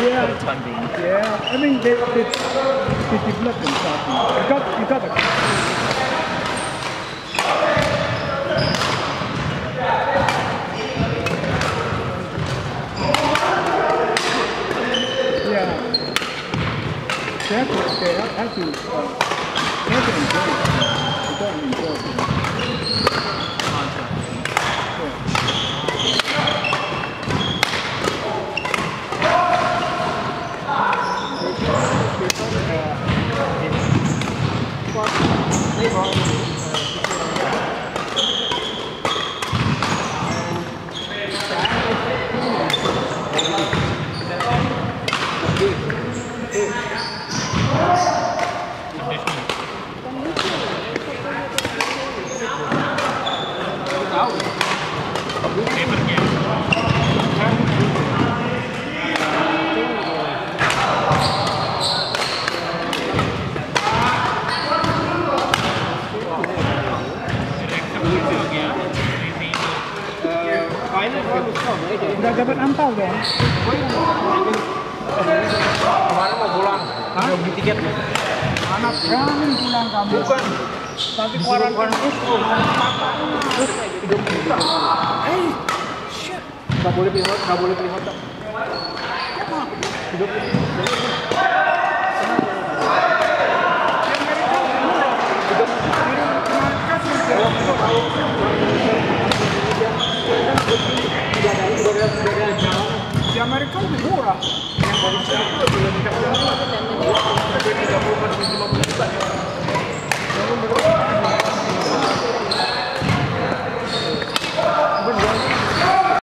Yeah. Funding. Yeah, I mean they develop themselves. You got the. Yeah. They have to enjoy it. They don't enjoy it. Udah dapat ampau dong. Kemarin mau pulang, mau beli tiket. Anak berani pulang kamu. Bukan. Tapi keluaran itu. Shit. Nggak boleh beli hotel. Hidup. Di Amerika lebih murah. Yang baru siapa belum 30 juta.